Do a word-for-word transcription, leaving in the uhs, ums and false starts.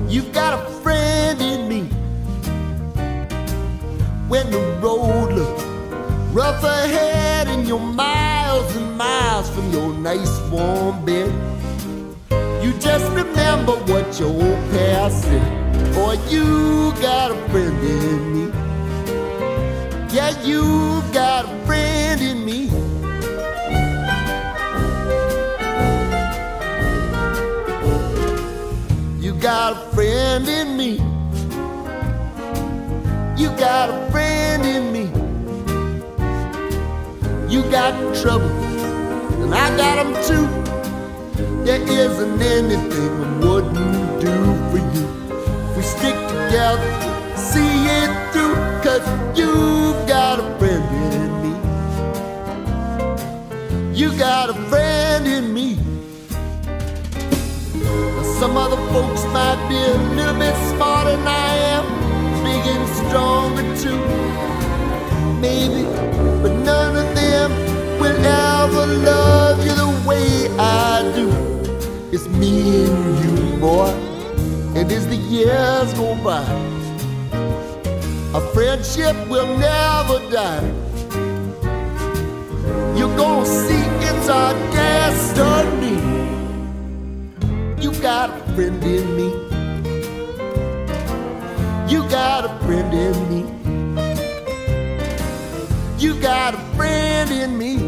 You've got a friend in me. When the road looks rough ahead and you're miles and miles from your nice warm bed, you just remember what your old past said. Boy, you got a friend in me. Yeah, you got a friend in me. You got a friend in me. You got a friend in me. You got trouble, and I got them too. There isn't anything I wouldn't do for you. If we stick together, see it through, 'cause you've got a friend in me. You got a friend in me. Now some other folks might be a little bit smarter than I am, big and stronger too, maybe, but none of them will ever love you the way I do. It's me and you, boy, and as the years go by, our friendship will never die. You're gonna see it's our destiny. You got a friend in me. You got a friend in me. You got a friend in me.